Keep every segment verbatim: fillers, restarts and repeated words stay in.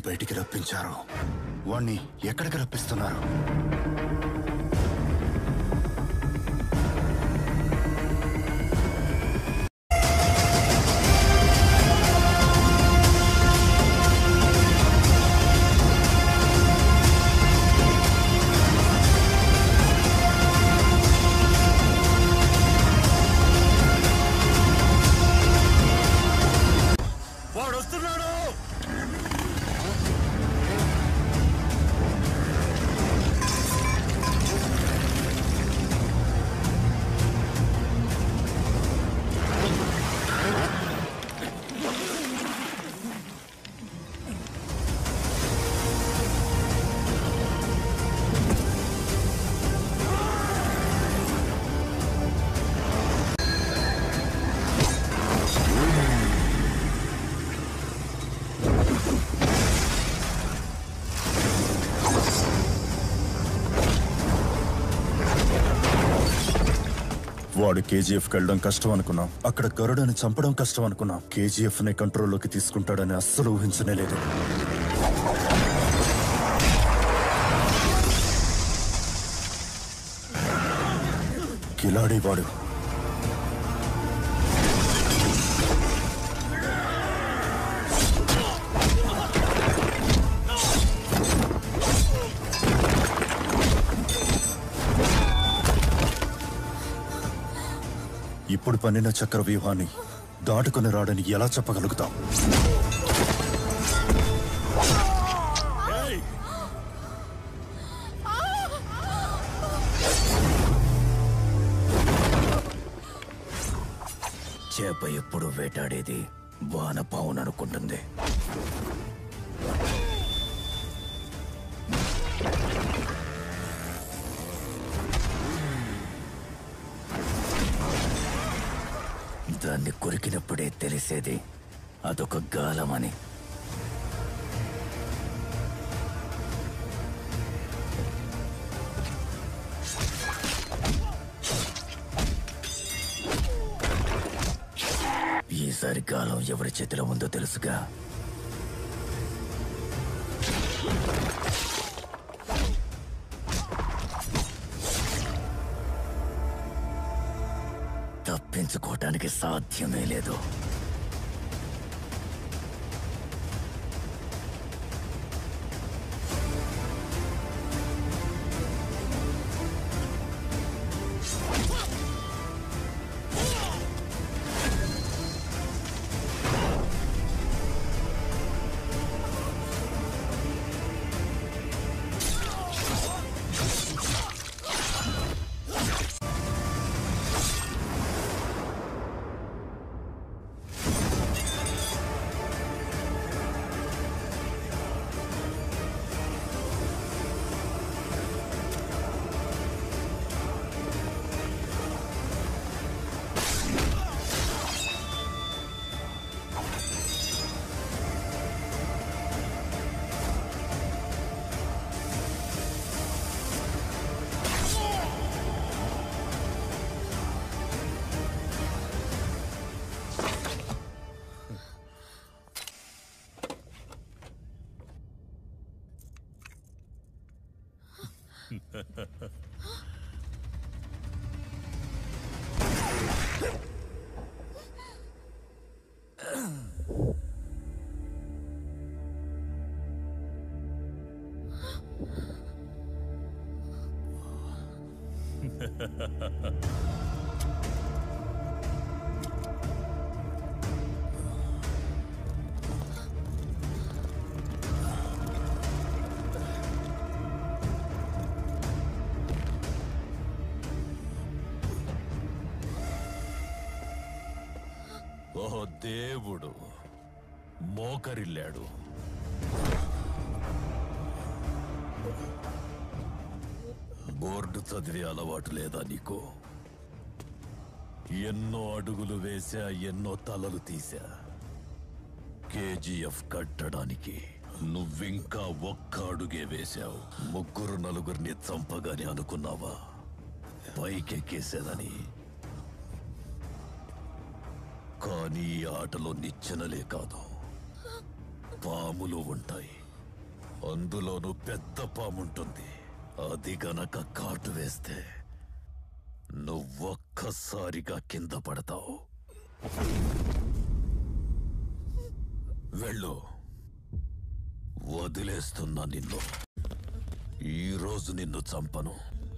బయటికి రప్పించారు. వాణ్ణి ఎక్కడికి రప్పిస్తున్నారు? వాడు కేజీఎఫ్కి వెళ్ళడం కష్టం అనుకున్నాం. అక్కడ గరుడని చంపడం కష్టం అనుకున్నాం. కేజీఎఫ్ ని కంట్రోల్లోకి తీసుకుంటాడని అస్సలు ఊహించనే లేదు. కిలాడి వాడు. ఇప్పుడు పన్నిన చక్ర వ్యూహాన్ని దాటుకుని రాడని ఎలా చెప్పగలుగుతాం? చేప ఎప్పుడు వేటాడేది వాన పావుననుకుంటుంది. దాన్ని కొరికినప్పుడే తెలిసేది అదొక గాలమని. ఈసారి గాలం ఎవరి చేతిలో ఉందో తెలుసుగా. తప్పించుకోవటానికి సాధ్యమే లేదు. ఓహో దేవుడు, మోకరిల్లాడు. బోర్డు చదివే అలవాటు లేదా నీకు? ఎన్నో అడుగులు వేశా, ఎన్నో తలలు తీశా. కేజీఎఫ్ కట్టడానికి నువ్వింకా ఒక్క అడుగే వేశావు. ముగ్గురు నలుగురిని చంపగానే అనుకున్నావా పైకెక్కేసేదని? కానీ ఈ ఆటలో నిచ్చెనలే కాదు, పాములు ఉంటాయి. అందులోనూ పెద్ద పాముంటుంది. అది గనక కాటు వేస్తే నువ్వొక్కసారిగా కింద పడతావు. వెళ్ళు, వదిలేస్తున్నా నిన్ను. ఈరోజు నిన్ను చంపను.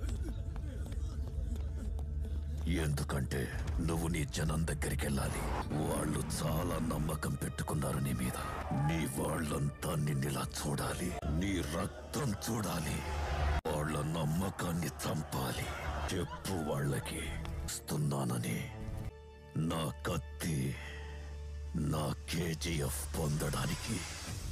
ఎందుకంటే నువ్వు నీ జనం దగ్గరికి వెళ్ళాలి. వాళ్ళు చాలా నమ్మకం పెట్టుకున్నారు నీ మీద. నీ వాళ్ళంతా నిన్నిలా చూడాలి, నీ రక్తం చూడాలి. వాళ్ళ నమ్మకాన్ని చంపాలి. చెప్పు వాళ్ళకి ఇస్తున్నానని. నా కత్తి నా కేజీఎఫ్ పొందడానికి